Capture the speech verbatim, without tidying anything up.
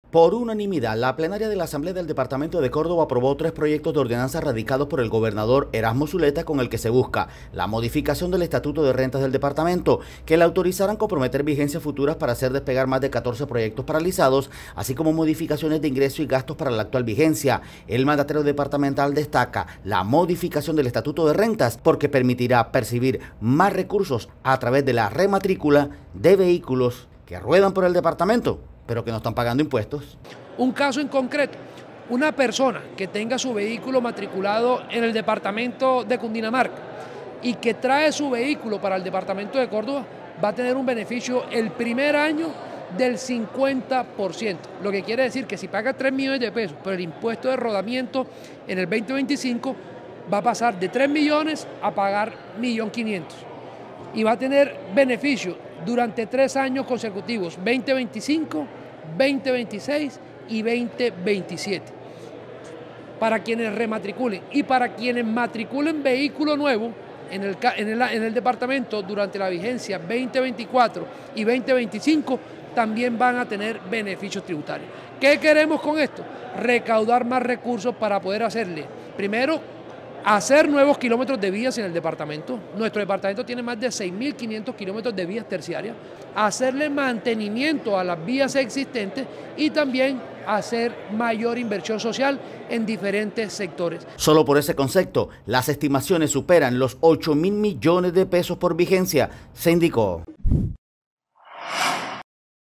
Por unanimidad, la plenaria de la Asamblea del Departamento de Córdoba aprobó tres proyectos de ordenanza radicados por el gobernador Erasmo Zuleta, con el que se busca la modificación del Estatuto de Rentas del departamento, que le autorizaran comprometer vigencias futuras para hacer despegar más de catorce proyectos paralizados, así como modificaciones de ingresos y gastos para la actual vigencia. El mandatario departamental destaca la modificación del Estatuto de Rentas porque permitirá percibir más recursos a través de la rematrícula de vehículos que ruedan por el departamento, pero que no están pagando impuestos. Un caso en concreto, una persona que tenga su vehículo matriculado en el departamento de Cundinamarca y que trae su vehículo para el departamento de Córdoba, va a tener un beneficio el primer año del cincuenta por ciento, lo que quiere decir que si paga tres millones de pesos, pero el impuesto de rodamiento en el veinte veinticinco va a pasar de tres millones a pagar un millón quinientos mil y va a tener beneficio durante tres años consecutivos, veinte veinticinco, veinte veintiséis y veinte veintisiete, para quienes rematriculen. Y para quienes matriculen vehículo nuevo en el, en el, en el departamento durante la vigencia veinte veinticuatro y veinte veinticinco, también van a tener beneficios tributarios. ¿Qué queremos con esto? Recaudar más recursos para poder hacerle, primero, hacer nuevos kilómetros de vías en el departamento. Nuestro departamento tiene más de seis mil quinientos kilómetros de vías terciarias. Hacerle mantenimiento a las vías existentes y también hacer mayor inversión social en diferentes sectores. Solo por ese concepto, las estimaciones superan los ocho mil millones de pesos por vigencia, se indicó.